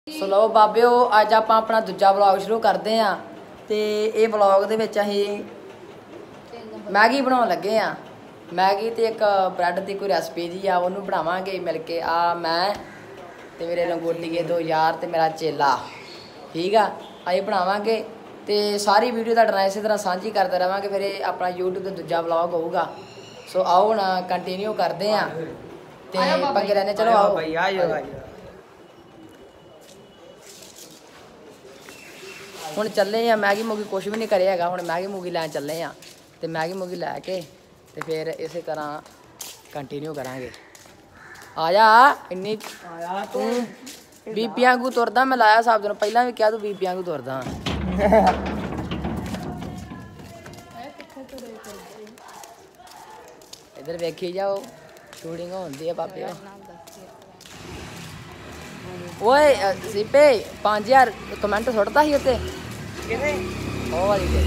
ਸੋ ਲਓ ਬਾਬਿਓ, ਅੱਜ ਆਪਾਂ ਆਪਣਾ ਦੂਜਾ ਵਲੌਗ ਸ਼ੁਰੂ ਕਰਦੇ ਆਂ ਤੇ ਇਹ ਵਲੌਗ ਦੇ ਵਿੱਚ ਅਸੀਂ ਮੈਗੀ ਬਣਾਉਣ ਲੱਗੇ ਆਂ। ਮੈਗੀ ਤੇ ਇੱਕ ਬ੍ਰੈਡ ਦੀ ਕੋਈ ਰੈਸਪੀ ਜੀ ਆ, ਉਹਨੂੰ ਬਣਾਵਾਂਗੇ ਮਿਲ ਕੇ। ਆ ਮੈਂ ਤੇ ਮੇਰੇ ਲੰਗੋਟੀਏ ਦੋ ਯਾਰ ਤੇ ਮੇਰਾ ਚੇਲਾ, ਠੀਕ ਆ। ਅਸੀਂ ਬਣਾਵਾਂਗੇ ਤੇ ਸਾਰੀ ਵੀਡੀਓ ਤੁਹਾਡੇ ਨਾਲ ਇਸੇ ਤਰ੍ਹਾਂ ਸਾਂਝੀ ਕਰਦੇ ਰਹਾਂਗੇ। ਫਿਰ ਇਹ ਆਪਣਾ YouTube ਤੇ ਦੂਜਾ ਵਲੌਗ ਹੋਊਗਾ। ਸੋ ਆਓ ਹੁਣ ਕੰਟੀਨਿਊ ਕਰਦੇ ਆਂ ਤੇ ਪੰਗੇ ਲੈਣੇ। ਚਲੋ ਆਓ ਭਾਈ, ਆਇਓ। ਹੁਣ ਚੱਲੇ ਆ ਮੈਗੀ ਮੂਗੀ ਕੁਛ ਵੀ ਨਹੀਂ ਕਰਿਆ ਹੈਗਾ। ਹੁਣ ਮੈਗੀ ਮੂਗੀ ਲੈਣ ਚੱਲੇ ਆ ਤੇ ਮੈਗੀ ਮੂਗੀ ਲੈ ਕੇ ਤੇ ਫਿਰ ਇਸੇ ਤਰ੍ਹਾਂ ਕੰਟੀਨਿਊ ਕਰਾਂਗੇ। ਆ ਜਾ ਇੰਨੀ ਆਇਆ ਤੂੰ ਬੀਬੀਆਂ ਵਾਂਗੂ ਤੁਰਦਾ। ਮੈਂ ਲਾਇਆ ਸਾਹਿਬ ਨੂੰ ਪਹਿਲਾਂ ਵੀ ਕਿਹਾ ਤੂੰ ਬੀਬੀਆਂ ਵਾਂਗੂ ਤੁਰਦਾ। ਇੱਧਰ ਵੇਖੀ ਜਾਓ, ਸ਼ੂਟਿੰਗ ਹੁੰਦੀ ਹੈ ਬਾਬੇ। ਓਏ ਸੀਪੇ 5000 ਕਮੈਂਟ ਸੁੱਟਦਾ ਸੀ ਉੱਤੇ ਕਿਹਨੇ ਉਹ ਵਾਲੀ ਤੇ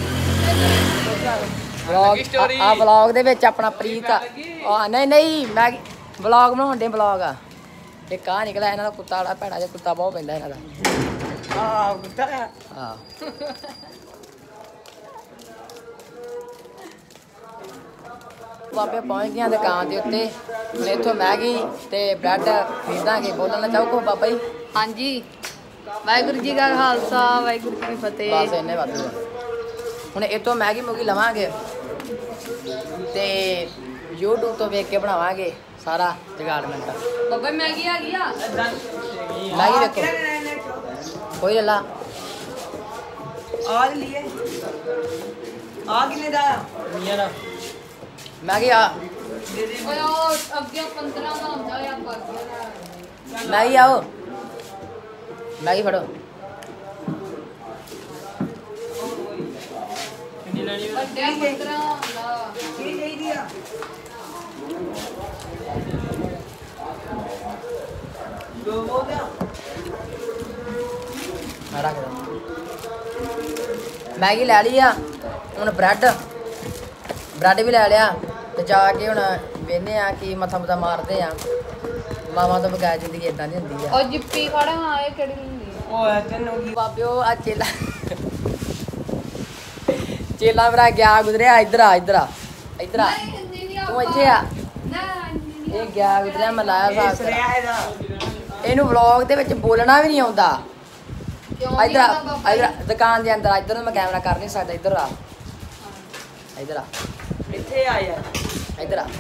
ਵਲੌਗ। ਆ ਵਲੌਗ ਦੇ ਵਿੱਚ ਆਪਣਾ ਪ੍ਰੀਤ ਆ ਨਹੀਂ ਮੈਂ ਵਲੌਗ ਬਣਾਉਣ ਦੇ ਵਲੌਗ ਆ। ਇੱਕ ਆ ਨਿਕਲਿਆ ਇਹਨਾਂ ਦਾ ਕੁੱਤਾ ਵਾਲਾ ਭੈੜਾ ਜਿਹਾ ਕੁੱਤਾ ਬਹੁਤ ਪੈਂਦਾ ਇਹਨਾਂ ਦਾ। ਕੁੱਤਾ ਹਾਂ ਬਾਬੇ ਪਹੁੰਚ ਗਏ ਦੁਕਾਨ ਦੇ ਉੱਤੇ। ਹੁਣ ਇੱਥੋਂ ਮੈਗੀ ਤੇ ਬ੍ਰੈਡ ਖਰੀਦਾਂਗੇ। ਬੋਲਣਾ ਚਾਹੋ ਕੋ ਬਾਬਾ ਜੀ? ਹਾਂਜੀ, ਵਾਹਿਗੁਰੂ ਜੀ ਕਾ ਖਾਲਸਾ ਵਾਹਿਗੁਰੂ ਜੀ ਕੀ ਫਤਿਹ। ਬਸ ਇੰਨੇ ਵਾਧੂ। ਹੁਣ ਇੱਥੋਂ ਮੈਗੀ ਮੂਗੀ ਲਵਾਂਗੇ ਤੇ YouTube ਤੋਂ ਵੇਖ ਕੇ ਬਣਾਵਾਂਗੇ ਸਾਰਾ ਜਗਾੜਮੈਂਟ। ਬਾਬਾ ਮੈਗੀ ਆ ਗਈ ਆ। ਮੈਗੀ ਦੇਖੋ ਕੋਈ ਲਾ ਆ ਲਈਏ। ਆ ਕਿੰਨੇ ਦਾ ਮੀਆਂ ਦਾ ਮੈਗੀ ਆ। ਓਏ ਉਹ ਅੱਗੇ 15 ਦਾ ਹੁੰਦਾ ਯਾਰ ਬਾਕੀ। ਮੈਗੀ ਆਓ, ਮੈਗੀ ਫੜੋ। ਵੱਡੇ 15 ਹੁੰਦਾ। ਕੀ ਚਾਹੀਦੀ ਆ? ਦੋ ਬੋਲਿਆ ਮੈਂ ਰੱਖ ਦਾਂ। ਮੈਗੀ ਲੈ ਲਈ ਆ। ਹੁਣ ਬ੍ਰੈਡ ਵੀ ਲੈ ਲਿਆ ਤੇ ਜਾ ਕੇ ਹੁਣ ਵੇਖਦੇ ਆ ਕਿ ਮੱਥਾ ਮੁੱਥਾ ਮਾਰਦੇ ਆ। ਮਾਵਾਂ ਤੋਂ ਬਗੈਰ ਜ਼ਿੰਦਗੀ ਇਦਾਂ ਦੀ ਹੁੰਦੀ ਆ। ਉਹ ਜਿੱਪੀ ਖੜਾ ਹਾਂ, ਇਹ ਕਿਹੜੀ ਹੁੰਦੀ ਓਏ ਤੈਨੂੰ ਕੀ ਬਾਬਿਓ ਆ ਚੇਲਾ ਮੇਰਾ ਗਿਆ ਗੁਜ਼ਰਿਆ। ਇੱਧਰ ਆ ਤੂੰ ਇੱਥੇ ਆ। ਇਹ ਗਿਆ ਗੁਜ਼ਰਿਆ, ਮੈਂ ਲਾਇਆ ਸਾਥ। ਇਹਨੂੰ ਵਲੌਗ ਦੇ ਵਿੱਚ ਬੋਲਣਾ ਵੀ ਨਹੀਂ ਆਉਂਦਾ। ਇੱਧਰ ਦੁਕਾਨ ਦੇ ਅੰਦਰ। ਇੱਧਰ ਨੂੰ ਮੈਂ ਕੈਮਰਾ ਕਰ ਨਹੀਂ ਸਕਦਾ। ਇੱਧਰ ਆ ਇੱਥੇ ਆ ਯਾਰ, ਇੱਧਰ ਆ।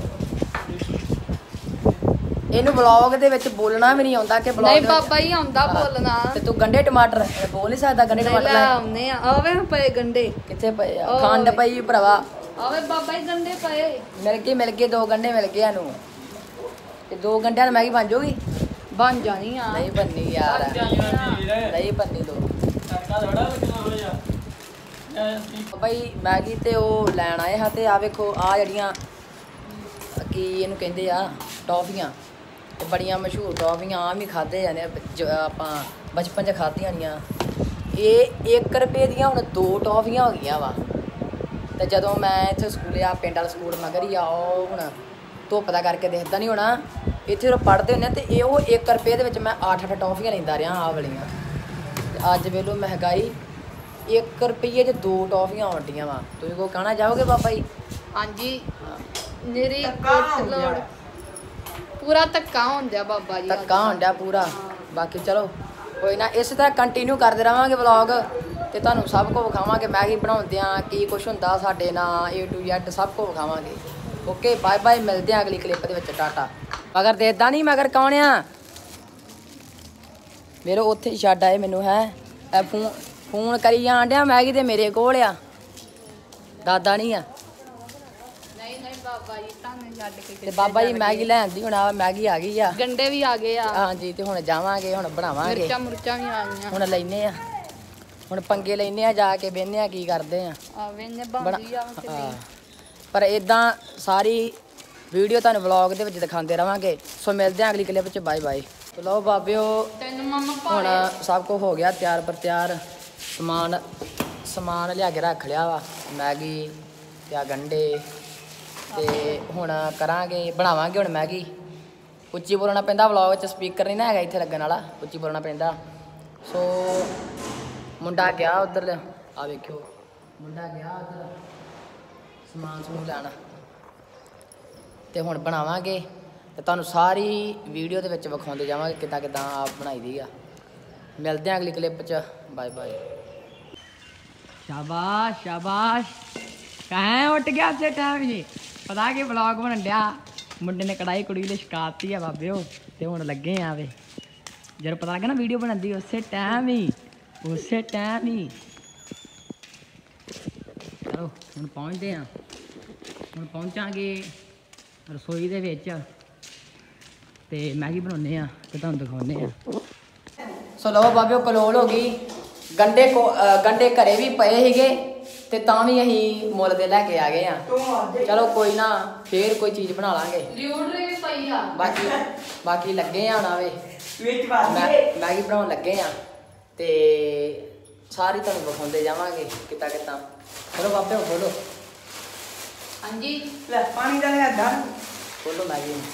ਇਹਨੂੰ ਵਲੌਗ ਦੇ ਵਿੱਚ ਬੋਲਣਾ ਵੀ ਨਹੀਂ ਆਉਂਦਾ ਕਿ ਵਲੌਗ ਨਹੀਂ ਬਾਬਾ ਹੀ ਆਉਂਦਾ ਬੋਲਣਾ। ਤੇ ਤੂੰ ਗੰਡੇ ਟਮਾਟਰ ਬੋਲ ਨਹੀਂ ਸਕਦਾ। ਗੰਡੇ ਟਮਾਟਰ ਲੈ ਆਉਨੇ ਆ। ਆਵੇ ਪਏ ਗੰਡੇ ਕਿੱਥੇ ਪਏ ਆ? ਖੰਡ ਪਈ ਭਰਾਵਾ। ਆਵੇ ਬਾਬਾ ਹੀ ਗੰਡੇ ਪਏ ਮਿਲ ਗਏ 2 ਗੰਡੇ ਮਿਲ ਗਏ ਇਹਨੂੰ ਤੇ 2 ਗੰਡਿਆਂ ਨਾਲ ਮੈਗੀ ਬਣ ਜਾਊਗੀ। ਬਣ ਜਾਣੀ ਆ। ਨਹੀਂ ਬੰਨੀ ਯਾਰ, ਨਹੀਂ ਬੰਨੀ। ਦੋ ਬਈ ਮੈਗੀ ਤੇ ਉਹ ਲੈਣ ਆਏ ਹਾਂ ਤੇ ਆ ਵੇਖੋ ਆ ਜਿਹੜੀਆਂ ਕੀ ਇਹਨੂੰ ਕਹਿੰਦੇ ਆ ਟੌਫੀਆਂ। ਤੇ ਬੜੀਆਂ ਮਸ਼ਹੂਰ ਟੌਫੀਆਂ ਆਮ ਹੀ ਖਾਦੇ ਜਾਂਦੇ ਆਪਾਂ ਬਚਪਨ 'ਚ ਖਾਧੀਆਂ ਨੀਆਂ। ਇਹ 1 ਰੁਪਏ ਦੀਆਂ ਹੁਣ 2 ਟੌਫੀਆਂ ਹੋ ਗਈਆਂ ਵਾ। ਤੇ ਜਦੋਂ ਮੈਂ ਇੱਥੇ ਸਕੂਲੇ ਆ ਪਿੰਡ ਵਾਲਾ ਸਕੂਲ ਮਗਰ ਹੀ ਆ, ਉਹ ਹੁਣ ਧੁੱਪ ਦਾ ਕਰਕੇ ਦਿਖਦਾ ਨਹੀਂ ਹੋਣਾ। ਇੱਥੇ ਜਦੋਂ ਪੜ੍ਹਦੇ ਹੁੰਦੇ ਤੇ ਇਹ ਉਹ 1 ਰੁਪਏ ਦੇ ਵਿੱਚ ਮੈਂ 8 ਟੌਫੀਆਂ ਲੈਂਦਾ ਰਿਹਾ ਆਹ ਵਾਲੀਆਂ। ਤੇ ਅੱਜ ਵੇਖ ਲਓ ਮਹਿੰਗਾਈ, 1 ਰੁਪਈਏ 'ਚ 2 ਟੌਫੀਆਂ ਆਉਂਦੀਆਂ ਵਾ। ਤੁਸੀਂ ਕੋਈ ਕਹਿਣਾ ਚਾਹੋਗੇ ਬਾਬਾ ਜੀ? ਹਾਂਜੀ, ਮੇਰੀ ਲੋੜ ਪੂਰਾ ਧੱਕਾ ਹੁੰਦਿਆ ਬਾਬਾ ਜੀ। ਧੱਕਾ ਹੁੰਦਿਆ ਪੂਰਾ। ਬਾਕੀ ਚਲੋ ਕੋਈ ਨਾ, ਇਸੇ ਤਰ੍ਹਾਂ ਕੰਟੀਨਿਊ ਕਰਦੇ ਰਹਾਂਗੇ ਵਲੌਗ ਤੇ ਤੁਹਾਨੂੰ ਸਭ ਕੁਝ ਵਿਖਾਵਾਂਗੇ। ਮੈਗੀ ਬਣਾਉਂਦਿਆਂ ਕੀ ਕੁਛ ਹੁੰਦਾ ਸਾਡੇ ਨਾਲ A to Z ਸਭ ਕੁਝ ਵਿਖਾਵਾਂਗੇ। ਓਕੇ ਬਾਏ ਬਾਏ, ਮਿਲਦੇ ਆ ਅਗਲੀ ਕਲਿੱਪ ਦੇ ਵਿੱਚ। ਟਾਟਾ। ਮਗਰ ਦੇਦਾ ਨਹੀਂ, ਮਗਰ ਕੌਣ ਆ? ਮੇਰੇ ਉੱਥੇ ਹੀ ਛੱਡ ਆਏ ਮੈਨੂੰ। ਹੈ ਫੋਨ ਕਰੀ ਜਾਣ ਡਿਆ। ਮੈਗੀ ਤੇ ਮੇਰੇ ਕੋਲ ਆ, ਦਾਦਾ ਨਹੀਂ ਆ। ਨਹੀਂ ਬਾਬਾ ਜੀ ਤੁਹਾਨੂੰ ਛੱਡ ਕੇ ਤੇ ਬਾਬਾ ਜੀ ਮੈਗੀ ਲੈ ਆਂਦੀ। ਹੁਣ ਆ ਮੈਗੀ ਆ ਗਈ ਆ। ਗੰਡੇ ਵੀ ਆ ਗਏ ਆ। ਹਾਂਜੀ ਤੇ ਹੁਣ ਜਾਵਾਂਗੇ, ਹੁਣ ਬਣਾਵਾਂਗੇ। ਮਿਰਚਾਂ ਵੀ ਆ ਗਈਆਂ। ਹੁਣ ਲੈਨੇ ਆ, ਹੁਣ ਪੰਗੇ ਲੈਨੇ ਆ ਜਾ ਕੇ। ਵੇਖਦੇ ਆ ਕੀ ਕਰਦੇ ਆ। ਵੇਨੇ ਬਣਦੀ ਆ ਕਿਤੇ। ਪਰ ਇਦਾਂ ਸਾਰੀ ਵੀਡੀਓ ਤੁਹਾਨੂੰ ਵਲੌਗ ਦੇ ਵਿੱਚ ਦਿਖਾਉਂਦੇ ਰਵਾਂਗੇ। ਸੋ ਮਿਲਦੇ ਆ ਅਗਲੀ ਕਲਿੱਪ ਵਿੱਚ। Bye bye. ਚਲੋ ਬਾਬਿਓ, ਹੁਣ ਸਭ ਕੁਝ ਹੋ ਗਿਆ ਤਿਆਰ ਪਰ ਤਿਆਰ। ਸਮਾਨ ਲਿਆ ਕੇ ਰੱਖ ਲਿਆ ਵਾ। ਮੈਗੀ ਤੇ ਆ ਗੰਡੇ ਤੇ ਹੁਣ ਕਰਾਂਗੇ, ਬਣਾਵਾਂਗੇ ਹੁਣ ਮੈਗੀ। ਉੱਚੀ ਬੋਲਣਾ ਪੈਂਦਾ ਵਲੌਗ 'ਚ, ਸਪੀਕਰ ਨਹੀਂ ਨਾ ਹੈਗਾ ਇੱਥੇ ਲੱਗਣ ਵਾਲਾ, ਉੱਚੀ ਬੋਲਣਾ ਪੈਂਦਾ। ਸੋ ਮੁੰਡਾ ਗਿਆ ਉੱਧਰ, ਆ ਵੇਖਿਓ ਮੁੰਡਾ ਗਿਆ ਉੱਧਰ ਸਮਾਨ ਸਮੂਨ ਲੈਣ, ਤੇ ਹੁਣ ਬਣਾਵਾਂਗੇ ਤੇ ਤੁਹਾਨੂੰ ਸਾਰੀ ਵੀਡੀਓ ਦੇ ਵਿੱਚ ਵਿਖਾਉਂਦੇ ਜਾਵਾਂਗੇ ਕਿੱਦਾਂ ਕਿੱਦਾਂ ਆਪ ਬਣਾਈ ਦੀ ਆ। ਮਿਲਦੇ ਹਾਂ ਅਗਲੀ ਕਲਿੱਪ 'ਚ, ਬਾਏ ਬਾਏ। ਸ਼ਾਬਾਸ਼ ਸ਼ਾਬਾਸ਼, ਕਹਾਂ ਉੱਠ ਗਿਆ ਉਸੇ ਟਾਈਮ ਜੀ। ਪਤਾ ਕਿ ਵਲੌਗ ਬਣਨ ਡਿਆ, ਮੁੰਡੇ ਨੇ ਕੜਾਈ ਕੁੜੀ ਲਈ ਸ਼ਿਕਾਇਤੀ ਆ ਬਾਬਿਓ, ਤੇ ਹੁਣ ਲੱਗੇ ਆ ਵੇ ਜਦੋਂ ਪਤਾ ਲੱਗਾ ਨਾ ਵੀਡੀਓ ਬਣਦੀ ਉਸੇ ਟਾਈਮ ਹੀ ਚਲੋ ਹੁਣ ਪਹੁੰਚਦੇ ਆ, ਹੁਣ ਪਹੁੰਚਾਂਗੇ ਰਸੋਈ ਦੇ ਵਿੱਚ ਤੇ ਮੈਗੀ ਬਣਾਉਂਦੇ ਆ ਤੇ ਤੁਹਾਨੂੰ ਦਿਖਾਉਂਦੇ ਆ। ਸੋ ਲਓ ਬਾਬਿਓ ਕਲੋਲ ਹੋ ਗਈ, ਗੰਡੇ ਘਰੇ ਵੀ ਪਏ ਸੀਗੇ ਤੇ ਤਾਂ ਵੀ ਅਸੀਂ ਮੁੱਲ ਦੇ ਲੈ ਕੇ ਆ ਗਏ ਆ। ਚਲੋ ਕੋਈ ਨਾ, ਫੇਰ ਕੋਈ ਚੀਜ਼ ਬਣਾ ਲਾਂਗੇ। ਲਿਊਡਰੀ ਵੀ ਪਈ ਆ। ਬਾਕੀ ਲੱਗੇ ਆ ਨਾ ਵੇ ਮੈਗੀ ਬਣਾਉਣ ਲੱਗੇ ਆ ਤੇ ਸਾਰੀ ਤੁਹਾਨੂੰ ਵਿਖਾਉਂਦੇ ਜਾਵਾਂਗੇ ਕਿੱਦਾਂ ਕਿੱਦਾਂ। ਚਲੋ ਬਾਬਿਓ ਖੋਲੋ। ਹਾਂਜੀ ਲੈ ਪਾਣੀ ਦਾ ਲਿਆ ਦਾਂ, ਖੋਲੋ ਮੈਗੀ ਨੂੰ।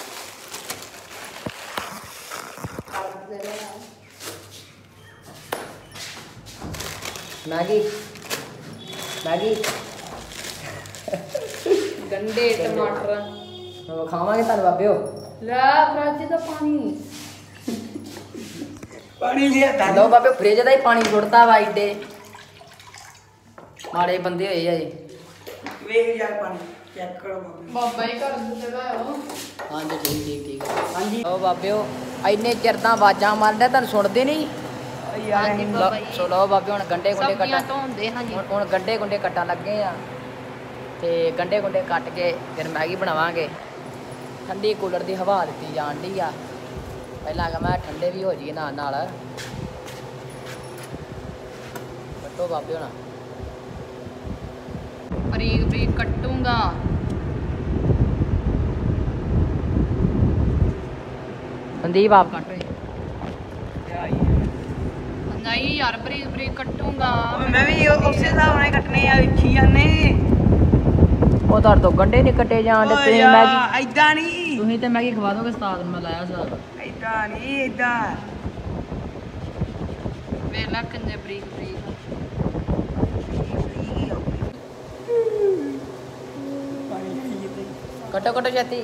ਮੈਗੀ ਗੰਡੇ ਟਮਾਟਰ ਹੁਣ ਖਾਵਾਂਗੇ ਤੁਹਾਨੂੰ ਬਾਬਿਓ। ਲੈ ਫਰਿੱਜ ਦਾ ਪਾਣੀ ਲਿਆ ਦਾਂ। ਲਓ ਬਾਬਿਓ ਫ੍ਰਿਜ ਦਾ ਹੀ ਪਾਣੀ ਸੁੱਟਦਾ ਵਾ, ਏਡੇ ਮਾੜੇ ਬੰਦੇ ਹੋਏ ਆ ਜੀ। ਵੇਖ ਯਾਰ ਪਾਣੀ ਚੈੱਕ ਕਰੋ ਬਾਬੇ। ਬਾਬਾ ਹੀ ਕਰ ਦਿੰਦੇ ਲਾਓ। ਹਾਂਜੀ ਠੀਕ ਹਾਂਜੀ। ਲਓ ਬਾਬਿਓ ਇੰਨੇ ਚਿਰ ਦਾ ਆਵਾਜ਼ਾਂ ਮਾਰਦਾ ਤੁਹਾਨੂੰ ਸੁਣਦੇ ਨਹੀਂ ਯਾਰ ਹਾਂਜੀ ਬਾਬਾ ਜੀ। ਸੋ ਲਓ ਬਾਬਿਓ ਹੁਣ ਗੰਡੇ ਗੁੰਡੇ ਸਬਜ਼ੀਆਂ ਧੋਂਦੇ ਹਾਂ ਜੀ। ਹੁਣ ਗੰਡੇ ਗੁੰਡੇ ਕੱਟਣ ਲੱਗੇ ਆ ਤੇ ਗੰਡੇ ਗੁੰਡੇ ਕੱਟ ਕੇ ਫਿਰ ਮੈਗੀ ਬਣਾਵਾਂਗੇ। ਠੰਡੀ ਕੂਲਰ ਦੀ ਹਵਾ ਦਿੱਤੀ ਜਾਣ ਡਈ ਆ, ਪਹਿਲਾਂ ਕਿ ਮੈਂ ਠੰਡੇ ਵੀ ਹੋ ਜਾਈਏ ਨਾਲ ਕੱਟੋ ਬਾਬਿਓ ਨਾ। ਬਰੀਕ ਬਰੀਕ ਕੱਟੂੰਗਾ। ਸੰਦੀਪ ਆਪ ਕੱਟ ਨਹੀਂ ਯਾਰ ਬਰੀਕ ਬਰੀਕ ਕੱਟੂੰਗਾ। ਮੈਂ ਵੀ ਉਸੇ ਹਿਸਾਬ ਨਾਲ ਕੱਟਨੇ ਆ, ਇੱਛੀ ਜਾਂਦੇ। ਉਹ ਤੁਹਾਡੇ ਤੋਂ ਗੰਡੇ ਨਹੀਂ ਕੱਟੇ ਜਾਣ ਦੇ, ਤੁਸੀਂ ਮੈਗੀ ਐਦਾਂ ਨਹੀਂ, ਤੁਸੀਂ ਤੇ ਮੈਗੀ ਖਵਾ ਦੋਗੇ ਉਸਤਾਦ ਨੂੰ, ਮੈਂ ਲਾਇਆ ਸਾਬ। ਐਦਾਂ ਨਹੀਂ, ਐਦਾਂ ਵੇਲਾ ਕਿੰਨੇ ਬਰੀਕ ਬਰੀਕ। ਕੱਟੋ ਛੇਤੀ।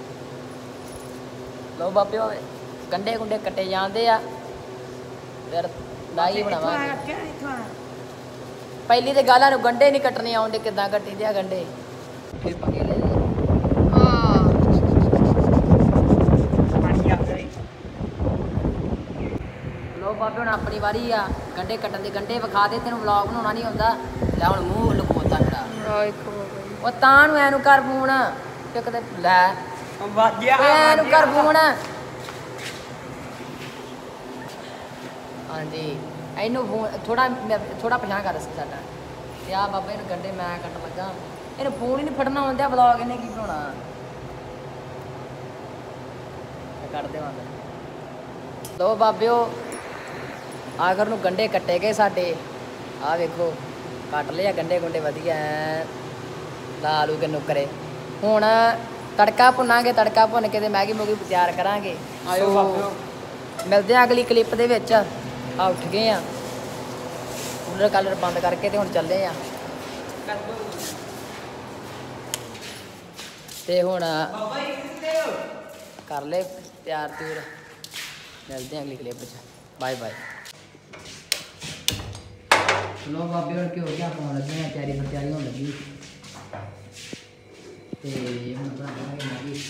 ਲਓ ਬਾਬਿਓ ਗੰਡੇ ਗੁੰਡੇ ਕੱਟੇ ਜਾਂਦੇ ਆ, ਫਿਰ ਲਾਈ ਬਣਾਵਾਂਗੇ। ਪਹਿਲੀ ਤੇ ਗਾਲਾਂ ਨੂੰ ਗੰਡੇ ਨਹੀਂ ਕੱਟਣੇ ਆਉਂਦੇ, ਕਿੱਦਾਂ ਕੱਟੀ ਦੇ ਆ ਗੰਡੇ। ਫਿਰ ਪਕੇ ਲੈ ਹਾਂ ਪਾਣੀ ਆ ਗਿਆ। ਲਓ ਬਾਬੇ ਹੁਣ ਆਪਣੀ ਵਾਰੀ ਆ ਗੰਡੇ ਕੱਟਣ ਦੀ। ਗੰਡੇ ਵਿਖਾ ਦੇ, ਤੈਨੂੰ ਵਲੌਗ ਬਣਾਉਣਾ ਨਹੀਂ ਆਉਂਦਾ। ਲੈ ਹੁਣ ਮੂੰਹ ਲੁਕੋਤਾ ਮੇਰਾ। ਆ ਇੱਕ ਬਾਬਾ ਜੀ। ਉਹ ਤਾਂ ਨੂੰ ਐਨੂੰ ਕਰ ਫੋਨ ਤੇ ਕਿਤੇ ਲੈ ਵਾਜਿਆ ਐਨੂੰ ਕਰ ਫੋਨ। ਹਾਂਜੀ ਇਹਨੂੰ ਫੋਨ ਥੋੜਾ ਪਛਾਣ ਕਰ ਸਾਡਾ ਤੇ ਆ ਬਾਬਾ ਇਹਨੂੰ ਗੰਡੇ ਮੈਂ ਕੱਟਣ ਲੱਗਾ। ਇਹਨੂੰ ਫੋਨ ਹੀ ਨਹੀਂ ਫੜਨਾ ਆਉਂਦਾ, ਵਲੌਗ ਇਹਨੇ ਕੀ ਬਣਾਉਣਾ। ਕੱਟ ਦੇਵਾਂਗੇ। ਲੋ ਬਾਬਿਓ ਆਖਰ ਨੂੰ ਗੰਡੇ ਕੱਟੇ ਗਏ ਸਾਡੇ। ਆਹ ਵੇਖੋ ਕੱਟ ਲਿਆ ਗੰਡੇ ਗੁੰਡੇ ਵਧੀਆ ਲਾ ਲੂ ਕੇ ਨੁਕਰੇ। ਹੁਣ ਤੜਕਾ ਭੁੰਨਾਂਗੇ, ਤੜਕਾ ਭੁੰਨ ਕੇ ਤੇ ਮੈਗੀ ਮੂਗੀ ਤਿਆਰ ਕਰਾਂਗੇ। ਆਇਓ ਬਾਬਿਓ, ਮਿਲਦੇ ਆ ਅਗਲੀ ਕਲਿੱਪ ਦੇ ਵਿੱਚ। ਆ ਉੱਠ ਗਏ ਆ, ਕੂਲਰ ਕਾਲਰ ਬੰਦ ਕਰਕੇ ਤੇ ਹੁਣ ਚੱਲੇ ਆ ਤੇ ਹੁਣ ਕਰ ਲੈ ਤਿਆਰ ਤਿਉਰ। ਮਿਲਦੇ ਆ ਅਗਲੀ ਕਲਿੱਪ 'ਚ, ਬਾਏ ਬਾਏ। ਲੋ ਬਾਬੇ ਹੁਣ ਕੀ ਹੋ ਗਿਆ, ਪਾਉਣ ਲੱਗੇ ਆ, ਤਿਆਰੀ ਪਰ ਤਿਆਰੀ ਹੋਣ ਲੱਗੀ ਤੇ ਹੁਣ ਬਣਾਵਾਂਗੇ ਮੈਗੀ।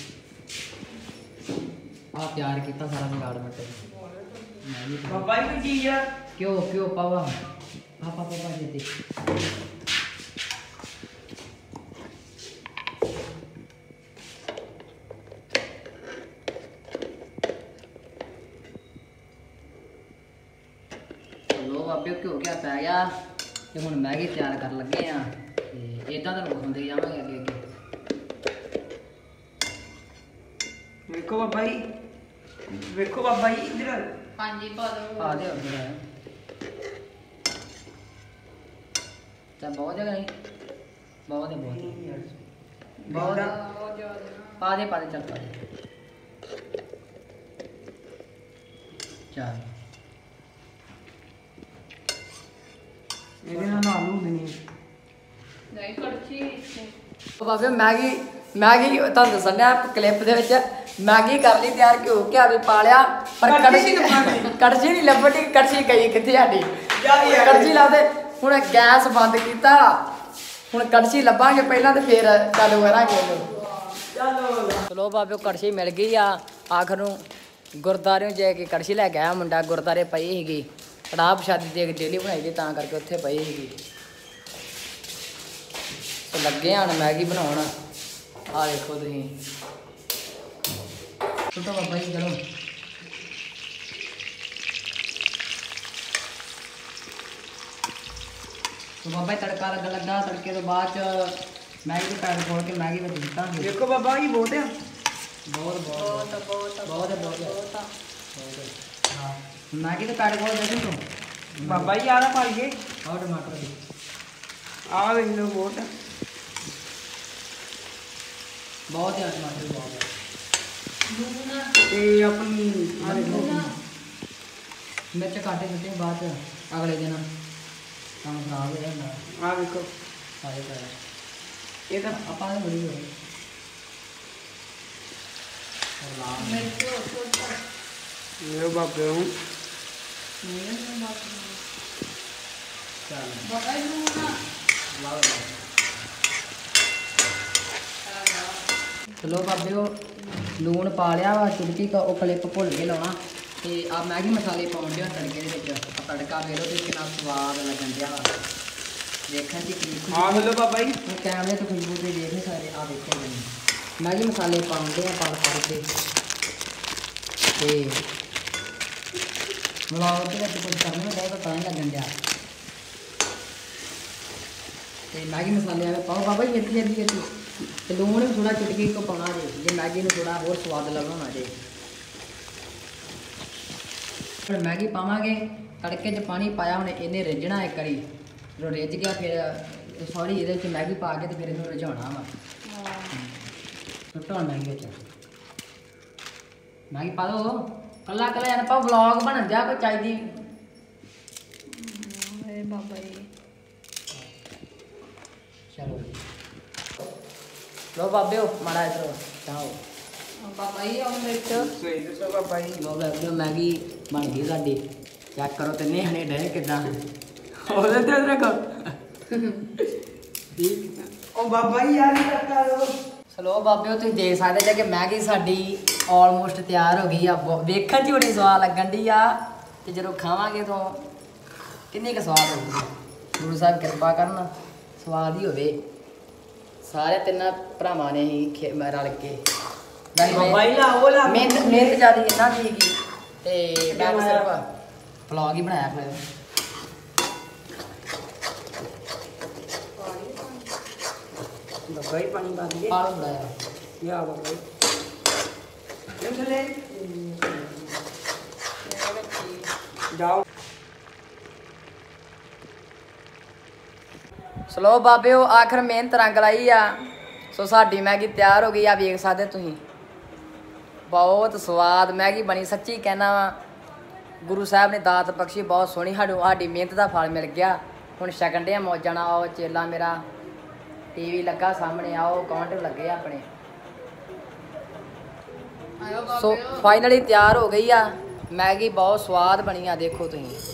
ਆ ਤਿਆਰ ਕੀਤਾ ਸਾਰਾ ਵਿਗਾੜ ਮਟੇ ਬਾਬਾ ਜੀ ਕੋਈ ਚੀਜ਼ ਆ। ਕਿਉਂ ਪਾਵਾ ਪਾਪਾ ਜੇਤੇ ਲੋ ਬਾਬੇ ਘਿਓ ਗਿਆ ਪੈ ਗਿਆ ਤੇ ਹੁਣ ਮੈਗੀ ਤਿਆਰ ਕਰਨ ਲੱਗੇ ਆ ਤੇ ਇਦਾਂ ਤਾਂ ਵਿਖਾਉਂਦੇ ਜਾਵਾਂਗੇ ਅੱਗੇ ਅੱਗੇ। ਵੇਖੋ ਬਾਬਾ ਜੀ, ਵੇਖੋ ਬਾਬਾ ਜੀ ਇੱਧਰ। ਹਾਂਜੀ ਪਾ ਦੋ। ਆ ਲਿਓ ਜਰਾ ਤਾਂ ਬਹੁਤ ਜਗ੍ਹਾ ਨਹੀਂ ਬਹੁਤ ਬਹੁਤ ਬਹੁਤ ਬਹੁਤ ਜ਼ਿਆਦਾ। ਪਾ ਦੇ ਚੱਲ ਪਾ ਦੇ। ਚੱਲ ਇਹਦੇ ਨਾਲ ਆਲੂ ਦੇਣੀ ਨਹੀਂ ਕੜਛੀ ਇੱਥੇ ਬਾਬੇ ਮੈਗੀ ਤੁਹਾਨੂੰ ਦੱਸਣਾ ਕਲਿੱਪ ਦੇ ਵਿੱਚ ਮੈਗੀ ਕਰ ਲਈ ਤਿਆਰ ਘਿਓ ਵੀ ਪਾ ਲਿਆ ਪਰ ਕੜਛੀ ਨੀ ਲੱਭਣੀ। ਕੜਛੀ ਨਹੀਂ ਲੱਭਣੀ ਕੜਛੀ ਗਈ ਕਿੱਥੇ ਸਾਡੀ ਯਾਰ। ਕੜਛੀ ਲਾਦੇ ਹੁਣ ਗੈਸ ਬੰਦ ਕੀਤਾ ਹੁਣ ਕੜਛੀ ਲੱਭਾਂਗੇ ਪਹਿਲਾਂ ਤੇ ਫਿਰ ਚਾਲੂ ਕਰਾਂਗੇ ਇਹਨੂੰ ਚਲੋ ਬਾਬੇ ਕੜਛੀ ਮਿਲ ਗਈ ਆ ਆਖਰ ਨੂੰ ਗੁਰਦਾਰਿਓਂ ਜਾ ਕੇ ਕੜਛੀ ਲੈ ਕੇ ਆਇਆ ਮੁੰਡਾ ਗੁਰਦਾਰੇ ਪਈ ਸੀਗੀ ਕੜਾਹ ਪ੍ਰਸ਼ਾਦੀ ਦੇ ਡੇਲੀ ਬਣਾਈ ਦੀ ਤਾਂ ਕਰਕੇ ਉੱਥੇ ਪਈ ਸੀਗੀ ਤੇ ਲੱਗੇ ਹਨ ਮੈਗੀ ਬਣਾਉਣ ਆ ਦੇਖੋ ਤੁਸੀਂ ਛੋਟਾ ਬਾਬਾ ਜੀ ਚਲੋ तो बाबा जी तड़का लगा तड़के तो बाद मैगी के पैकेट खोल के मैगी में दिता ਦੇਖੋ ਬਾਬਾ ਜੀ ਬਹੁਤ ਆ बहुत बहुत ਬਹੁਤ बहुत है बहुत है ਬਹੁਤ ਆ हाँ मैगी के पैकेट खोल देखें तो ਬਾਬਾ ਜੀ ਆਹ ਪਾ ਲਈਏ और टमाटर भी ਆਹ ਵੇਖ ਲਓ ਬਹੁਤ ਆ बहुत है टमाटर भी बहुत है ਲੂਣਾ ਤੇ ਆਪਣੀ ਆਹ ਦੇਖੋ मिर्च काटे देते हैं बाद अगले दिन काम खराब हो जाता ਆਹ ਵੇਖੋ सारे पैर ਇਹ ਤਾਂ अपा ने बड़ी होई और लाल ਮਿਰਚ ਛੋਟਾ ਇਹ ਬਾਬੇ ਨੂੰ चल ਬਾਬਾ ਜੀ ਲੂਣਾ लाल ਚਲੋ ਬਾਬਿਓ ਲੂਣ ਪਾ ਲਿਆ ਵਾ ਚੁਟਕੀ ਕਾ ਉਹ ਕਲਿੱਪ ਭੁੱਲ ਕੇ ਲਾਉਣਾ ਤੇ ਆ ਮੈਗੀ ਮਸਾਲੇ ਪਾਉਣ ਦਿਆ ਤੜਕੇ ਦੇ ਵਿੱਚ ਆ ਤੜਕਾ ਵੇਖੋ ਤੇ ਕਿੰਨਾ ਸਵਾਦ ਲੱਗਣ ਦਿਆ ਵਾ ਦੇਖਣ ਦੀ ਕੀ ਆਹ ਵੇਖ ਲਓ ਬਾਬਾ ਜੀ ਉਹ ਕੈਮਰੇ ਤੋਂ ਖੁਸ਼ਬੂ ਤੇ ਦੇਖ ਨਹੀਂ ਸਕਦੇ ਆ ਦੇਖੋ ਜੀ ਮੈਗੀ ਮਸਾਲੇ ਪਾਉਂਦੇ ਆ ਪੜ ਕੇ ਤੇ ਮਲਾਉ ਦੇ ਵਿੱਚ ਕੁਝ ਕਰਨੇ ਨੂੰ ਬਹੁਤ ਟਾਈਮ ਲੱਗਣ ਦਿਆ ਤੇ ਮੈਗੀ ਮਸਾਲੇ ਆਵੇ ਪਾਓ ਬਾਬਾ ਜੀ ਇੱਥੇ ਜਲਦੀ ਜਲਦੀ ਤੇ ਲੂਣ ਵੀ ਥੋੜਾ ਚੁਟਕੀ ਕੋ ਪਾਉਣਾ ਜੇ ਮੈਗੀ ਨੂੰ ਥੋੜਾ ਹੋਰ ਸਵਾਦ ਲਗਾਉਣਾ ਜੇ ਫਿਰ ਮੈਗੀ ਪਾਵਾਂਗੇ ਤੜਕੇ 'ਚ ਪਾਣੀ ਪਾਇਆ ਹੁਣ ਇਹਨੇ ਰਿੱਝਣਾ ਇੱਕ ਵਾਰੀ ਜਦੋਂ ਰਿੱਝ ਗਿਆ ਫਿਰ ਸੌਰੀ ਇਹਦੇ 'ਚ ਮੈਗੀ ਪਾ ਕੇ ਤੇ ਫਿਰ ਇਹਨੂੰ ਰਿਝਾਉਣਾ ਵਾ ਸੁੱਟੋ ਮੈਗੀ ਵਿੱਚ ਮੈਗੀ ਪਾ ਦੋ ਕੱਲਾ ਕੱਲਾ ਯਾਰ ਪਾ ਵਲੌਗ ਬਣਨ ਦਿਆ ਕੋਈ ਚਾਹੀਦੀ ਮੇਰੇ ਬਾਬਾ ਜੀ ਚਲੋ ਜੀ ਲੋ ਬਾਬਿਓ ਮਾੜਾ ਇਧਰ ਚਾਹੋ ਬਾਬਾ ਜੀ ਉਹ ਮਿਰਚ ਸਹੀ ਦੱਸੋ ਬਾਬਾ ਜੀ ਲੋ ਬਾਬਿਓ ਮੈਗੀ ਬਣ ਗਈ ਸਾਡੀ ਚੈੱਕ ਕਰੋ ਤੇ ਨਿਹਣੇ ਡੇ ਕਿਦਾਂ ਉਹਦੇ ਤੇ ਰੱਖੋ ਉਹ ਬਾਬਾ ਜੀ ਯਾਰ ਇਹ ਕਰਤਾ ਲੋ ਸਲੋ ਬਾਬਿਓ ਤੁਸੀਂ ਦੇਖ ਸਕਦੇ ਜੇ ਕਿ ਮੈਗੀ ਸਾਡੀ ਆਲਮੋਸਟ ਤਿਆਰ ਹੋ ਗਈ ਆ ਵੇਖਣ 'ਚ ਹੀ ਬੜੀ ਸਵਾਦ ਲੱਗਣ ਦੀ ਆ ਤੇ ਜਦੋਂ ਖਾਵਾਂਗੇ ਤਾਂ ਕਿੰਨੀ ਕੁ ਸਵਾਦ ਹੋਊਗੀ ਗੁਰੂ ਸਾਹਿਬ ਕਿਰਪਾ ਕਰਨ ਸਵਾਦ ਹੀ ਹੋਵੇ ਸਾਰੇ ਤਿੰਨਾਂ ਭਰਾਵਾਂ ਨੇ ਹੀ ਰਲ ਕੇ ਬਾਬਾ ਜੀ ਲਾਓ ਲਾ ਮਿਹਨਤ ਜ਼ਿਆਦਾ ਇਹਨਾਂ ਦੀ ਹੈਗੀ ਤੇ ਮੈਂ ਤਾਂ ਸਿਰਫ ਵਲੌਗ ਹੀ ਬਣਾਇਆ ਫਿਰ ਬਾਬਾ ਜੀ ਪਾਣੀ ਪਾ ਦਈਏ ਪਾਲ ਬਣਾਇਆ ਯਾ ਬਾਬਾ ਜੀ ਇਹ ਥਲੇ ਜਾਓ ਸਲੋ ਬਾਬਿਓ ਆਖਰ ਮਿਹਨਤ ਰੰਗ ਲਾਈ ਆ ਸੋ ਸਾਡੀ ਮੈਗੀ ਤਿਆਰ ਹੋ ਗਈ ਆ ਵੇਖ ਸਕਦੇ ਤੁਸੀਂ ਬਹੁਤ ਸਵਾਦ ਮੈਗੀ ਬਣੀ ਸੱਚੀ ਕਹਿਣਾ ਵਾ ਗੁਰੂ ਸਾਹਿਬ ਨੇ ਦਾਤ ਬਖਸ਼ੀ ਬਹੁਤ ਸੋਹਣੀ ਸਾਡੀ ਮਿਹਨਤ ਦਾ ਫਲ ਮਿਲ ਗਿਆ ਹੁਣ ਛਕਣ ਦੇ ਮੌਜਾਂ ਨਾਲ ਆਓ ਚੇਲਾ ਮੇਰਾ ਟੀਵੀ ਲੱਗਾ ਸਾਹਮਣੇ ਆਓ ਕਾਊਂਟਰ ਲੱਗੇ ਆ ਆਪਣੇ ਆਇਓ ਸੋ ਬਾਬੇ ਫਾਈਨਲੀ ਤਿਆਰ ਹੋ ਗਈ ਆ ਮੈਗੀ ਬਹੁਤ ਸਵਾਦ ਬਣੀ ਆ ਦੇਖੋ ਤੁਸੀਂ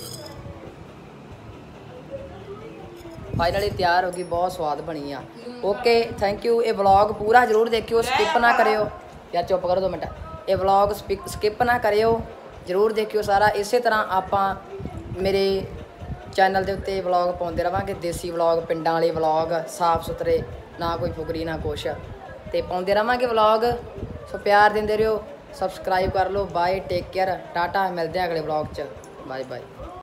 ਫਾਈਨਲੀ ਤਿਆਰ ਹੋ ਗਈ ਬਹੁਤ ਸਵਾਦ ਬਣੀ ਆ ਓਕੇ ਥੈਂਕ ਯੂ ਇਹ ਵਲੌਗ ਪੂਰਾ ਜ਼ਰੂਰ ਦੇਖਿਓ ਸਕਿਪ ਨਾ ਕਰਿਓ ਯਾਰ ਚੁੱਪ ਕਰੋ 2 ਮਿੰਟ ਇਹ ਵਲੌਗ ਸਕਿਪ ਨਾ ਕਰਿਓ ਜ਼ਰੂਰ ਦੇਖਿਓ ਸਾਰਾ ਇਸੇ ਤਰ੍ਹਾਂ ਆਪਾਂ ਮੇਰੇ ਚੈਨਲ ਦੇ ਉੱਤੇ ਵਲੌਗ ਪਾਉਂਦੇ ਰਵਾਂਗੇ ਦੇਸੀ ਵਲੌਗ ਪਿੰਡਾਂ ਵਾਲੇ ਵਲੌਗ ਸਾਫ ਸੁਥਰੇ ਨਾ ਕੋਈ ਫੁਗਰੀ ਨਾ ਕੁਛ ਤੇ ਪਾਉਂਦੇ ਰਵਾਂਗੇ ਵਲੌਗ ਸੋ ਪਿਆਰ ਦਿੰਦੇ ਰਹੋ ਸਬਸਕ੍ਰਾਈਬ ਕਰ ਲਓ ਬਾਏ ਟੇਕ ਕੇਅਰ ਟਾਟਾ ਮਿਲਦੇ ਆ ਅਗਲੇ ਵਲੌਗ 'ਚ ਬਾਏ ਬਾਏ